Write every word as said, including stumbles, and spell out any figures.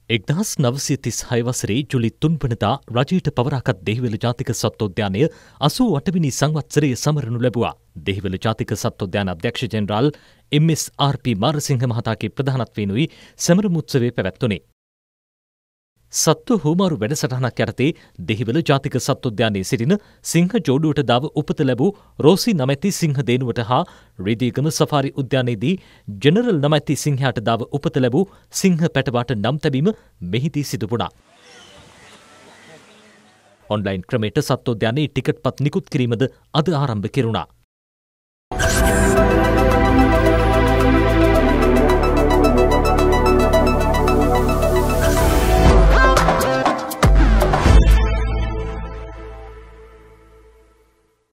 එක්දහස් නවසිය තිස් හය වසරේ ජුලි තුන් වනදා රජයට පවරාගත් දෙහිවල ජාතික සත්වෝද්‍යානය අසූ අටවෙනි සංවත්සරය සමරනු ලැබුවා. දෙහිවල ජාතික සත්වෝද්‍යාන අධ්‍යක්ෂ general M S R P Marasinghe මහතාගේ ප්‍රධානත්වයෙනුයි සැමරුම් උත්සවය පැවැත්වුණේ. සත්ව හුවමාරු වැඩසටහනක් යටතේ දෙහිවල ජාතික සත්වෝද්‍යානයේ සිටින සිංහ ජෝඩුවට දාව උපත ලැබූ රෝසි නමැති සිංහ දේනුවට හා රිදීගම සෆාරි උද්‍යානයේදී ජෙනරල් නමැති සිංහයාට දාව උපත ලැබූ සිංහ පැටවාට නම් තැබීම මෙහිදී සිදු වුණා. ඔන්ලයින් ක්‍රමයට සත්වෝද්‍යානයේ ටිකට් පත් නිකුත් කිරීමද අද ආරම්භ කෙරුණා.